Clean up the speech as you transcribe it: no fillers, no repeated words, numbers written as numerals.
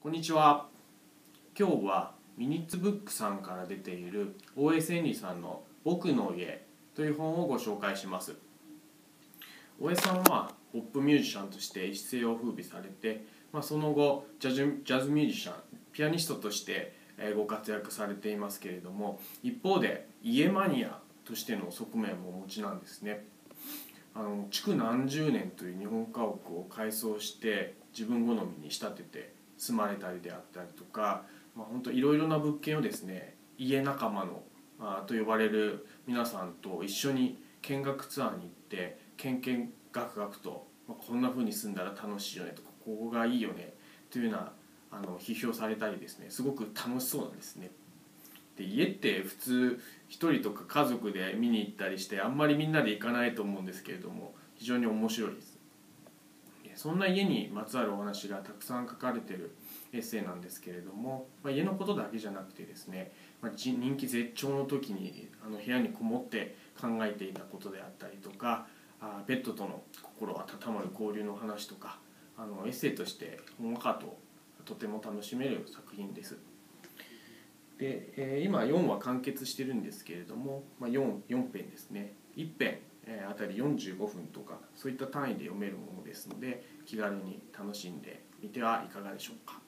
こんにちは。今日はミニッツブックさんから出ている大江千里さんの僕の家という本をご紹介します。大江さんはポップミュージシャンとして一世を風靡されて、その後ジャズミュージシャン、ピアニストとしてご活躍されていますけれども、一方で家マニアとしての側面もお持ちなんですね。築何十年という日本家屋を改装して自分好みに仕立てて住まれたりであったりとか、本当いろいろな物件をですね、家仲間のと呼ばれる皆さんと一緒に見学ツアーに行ってけんけんがくがくと、こんな風に住んだら楽しいよねとか、ここがいいよねというような批評されたりですね、すごく楽しそうなんですね。で、家って普通一人とか家族で見に行ったりしてあんまりみんなで行かないと思うんですけれども、非常に面白いです。そんな家にまつわるお話がたくさん書かれているエッセイなんですけれども、家のことだけじゃなくてですね、人気絶頂の時に部屋にこもって考えていたことであったりとか、ペットとの心温まる交流の話とか、エッセイとしてほんわかとても楽しめる作品です。で、今4話完結してるんですけれども、4編ですね。1編あたり45分とかそういった単位で読めるものですので、気軽に楽しんでみてはいかがでしょうか。